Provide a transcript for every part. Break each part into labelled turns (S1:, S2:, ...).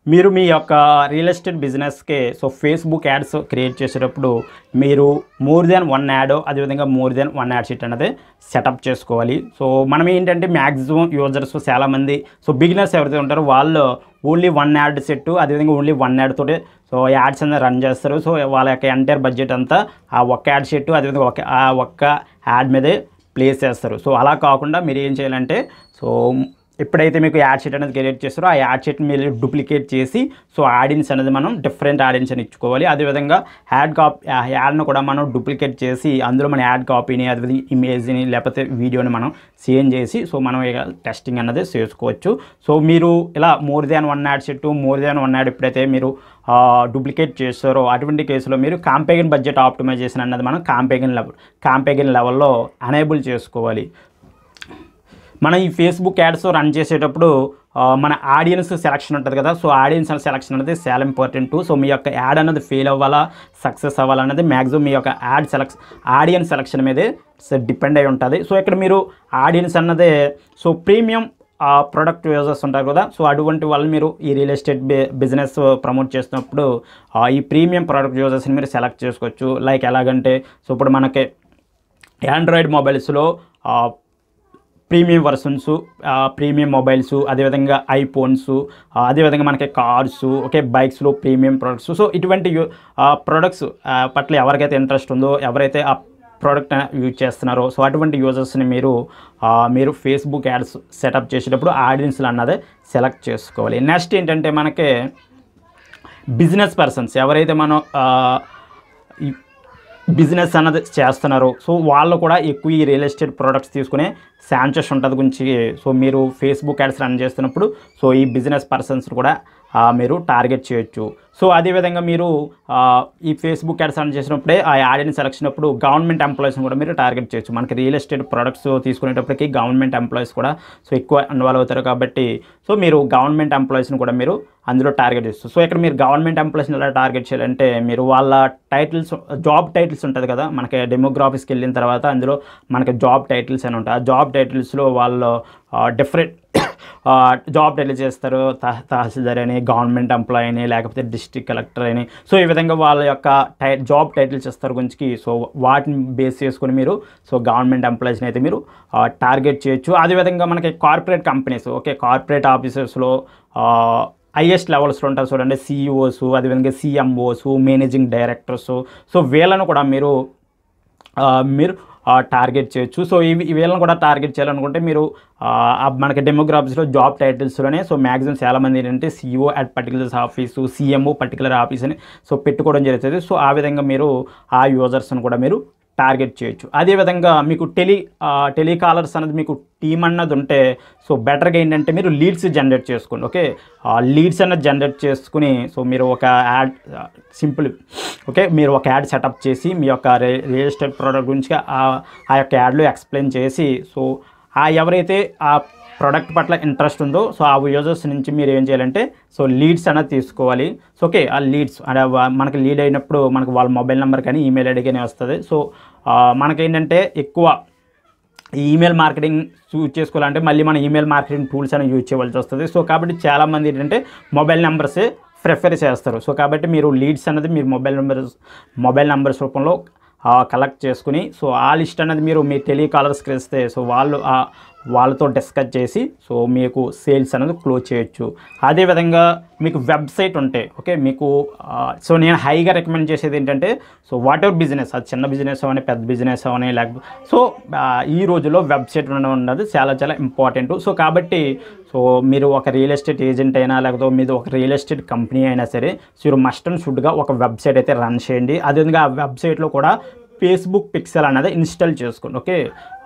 S1: మీరు మీ యొక్క రియల్ ఎస్టేట్ బిజినెస్‌కి ఫేస్‌బుక్ యాడ్స్ క్రియేట్ చేసేటప్పుడు మీరు మోర్ దాన్ 1 యాడ్ అదేవిధంగా మోర్ దాన్ 1 యాడ్ షీట్ అనేది సెటప్ చేసుకోవాలి. మనం ఏంటంటే మ్యాక్సిమం యూజర్స్ చాలామంది బిగినర్స్ ఎవరైతే ఉంటారో వాళ్ళు ఓన్లీ 1 యాడ్ సెట్ అదేవిధంగా ఓన్లీ 1 యాడ్ తోటే యాడ్స్ అనేది రన్ చేస్తారు. వాళ్ళ యొక్క ఎంటైర్ బడ్జెట్ అంతా ఆ ఒక్క యాడ్ షీట్ అదేవిధంగా ఆ ఒక్క యాడ్ మీదే ప్లేస్ చేస్తారు. అలా కాకుండా మీరు ఏం చేయాలంటే ఎప్పుడైతే మీకు యాడ్ షీట్ అనేది క్రియేట్ చేస్తారో ఆ యాడ్ షీట్ని మీరు డూప్లికేట్ చేసి ఆడియన్స్ అనేది మనం డిఫరెంట్ ఆడియన్స్ అని ఇచ్చుకోవాలి. అదేవిధంగా యాడ్ను కూడా మనం డూప్లికేట్ చేసి అందులో మన యాడ్ కాపీని అదేవిధంగా ఇమేజ్ని లేకపోతే వీడియోని మనం చేంజ్ చేసి మనం టెస్టింగ్ అన్నది చేసుకోవచ్చు. మీరు ఇలా more than 1 ad set more than 1 ad ఎప్పుడైతే మీరు డూప్లికేట్ చేస్తారో అటువంటి కేసులో మీరు కాంపేగన్ బడ్జెట్ ఆప్టిమైజేషన్ అన్నది మనం కాంపేగన్ లెవెల్లో ఎనేబుల్ చేసుకోవాలి. మనం ఈ ఫేస్‌బుక్ యాడ్స్ రన్ చేసేటప్పుడు మన ఆడియన్స్ సెలక్షన్ ఉంటుంది కదా. ఆడియన్స్ సెలక్షన్ అనేది చాలా ఇంపార్టెంట్. మీ యొక్క యాడ్ అన్నది ఫెయిల్ అవ్వాలా సక్సెస్ అవ్వాలన్నది మ్యాక్సిమం మీ యొక్క ఆడియన్స్ సెలక్షన్ మీదే డిపెండ్ అయి ఉంటుంది. ఇక్కడ మీరు ఆడియన్స్ అన్నదే ప్రీమియం ప్రొడక్ట్ యూజర్స్ ఉంటారు కదా. అటువంటి వాళ్ళు మీరు ఈ రియల్ ఎస్టేట్ బిజినెస్ ప్రమోట్ చేస్తున్నప్పుడు ఈ ప్రీమియం ప్రొడక్ట్ యూజర్స్ని మీరు సెలెక్ట్ చేసుకోవచ్చు. లైక్ ఎలాగంటే ఇప్పుడు మనకి ఆండ్రాయిడ్ మొబైల్స్లో ప్రీమియం వర్షన్స్ ప్రీమియం మొబైల్స్ అదేవిధంగా ఐఫోన్స్ అదేవిధంగా మనకి కార్స్ బైక్స్లో ప్రీమియం ప్రొడక్ట్స్ ఇటువంటి ప్రొడక్ట్స్ పట్ల ఎవరికైతే ఇంట్రెస్ట్ ఉందో ఎవరైతే ఆ ప్రోడక్ట్ యూజ్ చేస్తున్నారో అటువంటి యూజర్స్ని మీరు ఫేస్‌బుక్ యాడ్స్ సెటప్ చేసేటప్పుడు ఆడియన్స్లు అన్నదే సెలెక్ట్ చేసుకోవాలి. నెక్స్ట్ ఏంటంటే మనకి బిజినెస్ పర్సన్స్ ఎవరైతే మనం బిజినెస్ అన్నది చేస్తున్నారు వాళ్ళు కూడా ఎక్కువ ఈ రియల్ ఎస్టేట్ ప్రోడక్ట్స్ తీసుకునే ఛాన్సెస్ ఉంటుంది గురించి మీరు ఫేస్‌బుక్ యాడ్స్ రన్ చేస్తున్నప్పుడు ఈ బిజినెస్ పర్సన్స్ కూడా మీరు టార్గెట్ చేయొచ్చు. అదేవిధంగా మీరు ఈ ఫేస్‌బుక్ యాడ్స్ రన్ చేసినప్పుడే ఆ ఆడియన్స్ సెలక్షన్ అప్పుడు గవర్నమెంట్ ఎంప్లాయీస్ని కూడా మీరు టార్గెట్ చేయొచ్చు. మనకి రియల్ ఎస్టేట్ ప్రొడక్ట్స్ తీసుకునేటప్పటికి గవర్నమెంట్ ఎంప్లాయీస్ కూడా ఎక్కువ ఇన్వాల్వ్ అవుతారు కాబట్టి మీరు గవర్నమెంట్ ఎంప్లాయీస్ని కూడా మీరు అందులో టార్గెట్ చేస్తారు. ఇక్కడ మీరు గవర్నమెంట్ ఎంప్లాయీస్ని ఎలా టార్గెట్ చేయాలంటే మీరు వాళ్ళ టైటిల్స్ జాబ్ టైటిల్స్ ఉంటుంది కదా. మనకి డెమోగ్రాఫీస్కి వెళ్ళిన తర్వాత అందులో మనకి జాబ్ టైటిల్స్ అని ఉంటాయి. ఆ జాబ్ టైటిల్స్లో వాళ్ళు డిఫరెంట్ జాబ్ టైటిల్ చేస్తారు. తహసీల్దార్ అని గవర్నమెంట్ ఎంప్లాయీ అని లేకపోతే డిస్ట్రిక్ట్ కలెక్టర్ అని ఈ విధంగా వాళ్ళ యొక్క జాబ్ టైటిల్స్ ఇస్తారు గురించి వాటిని బేస్ చేసుకొని మీరు గవర్నమెంట్ ఎంప్లాయీస్ని అయితే మీరు టార్గెట్ చేయొచ్చు. అదేవిధంగా మనకి కార్పొరేట్ కంపెనీస్ కార్పొరేట్ ఆఫీసెస్లో హైయెస్ట్ లెవెల్స్లో ఉంటారు చూడండి సిఇఓస్ అదేవిధంగా సిఎంఓస్ మేనేజింగ్ డైరెక్టర్స్ వీళ్ళను కూడా మీరు టార్గెట్ చేయొచ్చు. వీళ్ళని కూడా టార్గెట్ చేయాలనుకుంటే మీరు మనకి డెమోగ్రాఫీస్లో జాబ్ టైటిల్స్లోనే మ్యాక్సిమం చాలామంది ఏంటంటే CEO at particular office CMO particular office అని పెట్టుకోవడం జరుగుతుంది. ఆ విధంగా మీరు ఆ యూజర్స్ని కూడా మీరు టార్గెట్ చేయొచ్చు. అదేవిధంగా మీకు టెలికాలర్స్ అనేది మీకు టీం అన్నది ఉంటే బెటర్గా ఏంటంటే మీరు లీడ్స్ జనరేట్ చేసుకోండి. లీడ్స్ అన్నది జనరేట్ చేసుకుని మీరు ఒక యాడ్ సింపుల్ మీరు ఒక యాడ్ సెటప్ చేసి మీ యొక్క రియల్ ఎస్టేట్ ప్రోడక్ట్ గురించి ఆ యొక్క యాడ్లో ఎక్స్ప్లెయిన్ చేసి ఎవరైతే ఆ ప్రోడక్ట్ పట్ల ఇంట్రెస్ట్ ఉందో ఆ యూజర్స్ నుంచి మీరు ఏం చేయాలంటే లీడ్స్ అనేది తీసుకోవాలి. ఆ లీడ్స్ అంటే మనకి లీడ్ అయినప్పుడు మనకు వాళ్ళ మొబైల్ నెంబర్ కానీ ఈమెయిల్ ఐడి కానీ వస్తుంది. మనకేంటంటే ఎక్కువ ఈమెయిల్ మార్కెటింగ్ యూజ్ చేసుకోవాలంటే మళ్ళీ మన ఈమెయిల్ మార్కెటింగ్ టూల్స్ అనేవి యూజ్ చేయవలసి వస్తుంది. కాబట్టి చాలామంది ఏంటంటే మొబైల్ నెంబర్సే ప్రిఫర్ చేస్తారు. కాబట్టి మీరు లీడ్స్ అనేది మీరు మొబైల్ నెంబర్స్ రూపంలో కలెక్ట్ చేసుకుని ఆ లిస్ట్ అనేది మీరు మీ టెలికాలర్స్కి ఇస్తే వాళ్ళతో డిస్కస్ చేసి మీకు సేల్స్ అనేది క్లోజ్ చేయొచ్చు. అదేవిధంగా మీకు వెబ్సైట్ ఉంటే మీకు నేను హైగా రికమెండ్ చేసేది ఏంటంటే వాట్ ఎవర్ బిజినెస్ అది చిన్న బిజినెస్ అవని పెద్ద బిజినెస్ అవని లేకపోతే ఈ రోజుల్లో వెబ్సైట్ ఉన్నది చాలా చాలా ఇంపార్టెంట్. కాబట్టి మీరు ఒక రియల్ ఎస్టేట్ ఏజెంట్ అయినా లేకపోతే మీరు ఒక రియల్ ఎస్టేట్ కంపెనీ అయినా సరే మీరు మస్ట్ అండ్ షుడ్గా ఒక వెబ్సైట్ అయితే రన్ చేయండి. అదేవిధంగా ఆ వెబ్సైట్లో కూడా ఫేస్‌బుక్ పిక్సెల్ అనేది ఇన్స్టాల్ చేసుకోండి.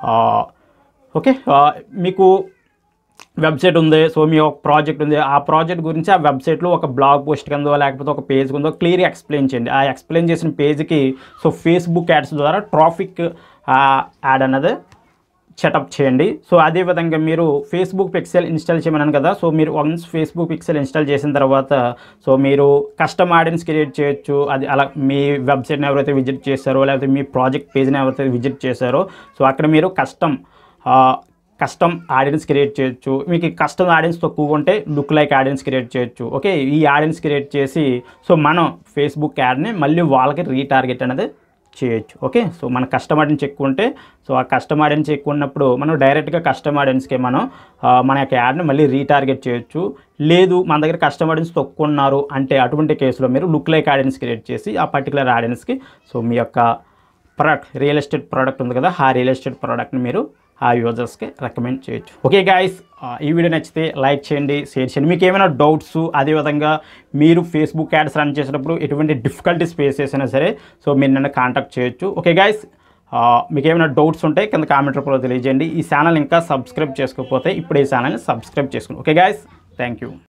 S1: మీకు వెబ్సైట్ ఉంది మీ ఒక ప్రాజెక్ట్ ఉంది ఆ ప్రాజెక్ట్ గురించి ఆ వెబ్సైట్లో ఒక బ్లాగ్ పోస్ట్ కిందో లేకపోతే ఒక పేజ్ కిందో క్లియర్గా ఎక్స్ప్లెయిన్ చేయండి. ఆ ఎక్స్ప్లెయిన్ చేసిన పేజ్కి ఫేస్‌బుక్ యాడ్స్ ద్వారా ట్రాఫిక్ యాడ్ అనేది సెటప్ చేయండి. అదేవిధంగా మీరు ఫేస్‌బుక్ పిక్సెల్ ఇన్స్టాల్ చేయమన్నాను కదా. మీరు వన్స్ ఫేస్‌బుక్ పిక్సెల్ ఇన్స్టాల్ చేసిన తర్వాత మీరు కస్టమ్ ఆడియన్స్ క్రియేట్ చేయొచ్చు. అది అలా మీ వెబ్సైట్ని ఎవరైతే విజిట్ చేశారో లేకపోతే మీ ప్రాజెక్ట్ పేజ్ని ఎవరైతే విజిట్ చేశారో అక్కడ మీరు కస్టమ్ కస్టమ్ ఆడియన్స్ క్రియేట్ చేయొచ్చు. మీకు కస్టమ్ ఆడియన్స్ తక్కువగా ఉంటే లుక్ లైక్ ఆడియన్స్ క్రియేట్ చేయొచ్చు. ఓకే, ఈ ఆడియన్స్ క్రియేట్ చేసి సో మనం ఫేస్బుక్ యాడ్ని మళ్ళీ వాళ్ళకి రీటార్గెట్ అనేది చేయొచ్చు. ఓకే, సో మన కస్టమ్ ఆడియన్స్ ఎక్కువ ఉంటే సో ఆ కస్టమ్ ఆడియన్స్ ఎక్కువ ఉన్నప్పుడు మనం డైరెక్ట్గా కస్టమ్ ఆడియన్స్కి మనం మన యొక్క యాడ్ని మళ్ళీ రీటార్గెట్ చేయొచ్చు. లేదు మన దగ్గర కస్టమ్ ఆడియన్స్ తక్కువ ఉన్నారు అంటే అటువంటి కేసులో మీరు లుక్ లైక్ ఆడియన్స్ క్రియేట్ చేసి ఆ పర్టికులర్ ఆడియన్స్కి సో మీ యొక్క ప్రోడక్ట్ రియల్ ఎస్టేట్ ప్రోడక్ట్ ఉంది కదా, ఆ రియల్ ఎస్టేట్ ప్రోడక్ట్ని మీరు ఆ యూజర్స్కి రికమెండ్ చేయొచ్చు. ఓకే గైస్, ఈ వీడియో నచ్చితే లైక్ చేయండి, షేర్ చేయండి. మీకు ఏమైనా డౌట్స్, అదేవిధంగా మీరు ఫేస్బుక్ యాడ్స్ రన్ చేసేటప్పుడు ఎటువంటి డిఫికల్టీస్ ఫేస్ చేసినా సరే సో మీరు నన్ను కాంటాక్ట్ చేయొచ్చు. ఓకే గైస్, మీకు ఏమైనా డౌట్స్ ఉంటే కింద కామెంట్ రూపంలో తెలియజేయండి. ఈ ఛానల్ ఇంకా సబ్స్క్రైబ్ చేసుకోకపోతే ఇప్పుడు ఈ ఛానల్ని సబ్స్క్రైబ్ చేసుకోండి. Okay guys, thank you.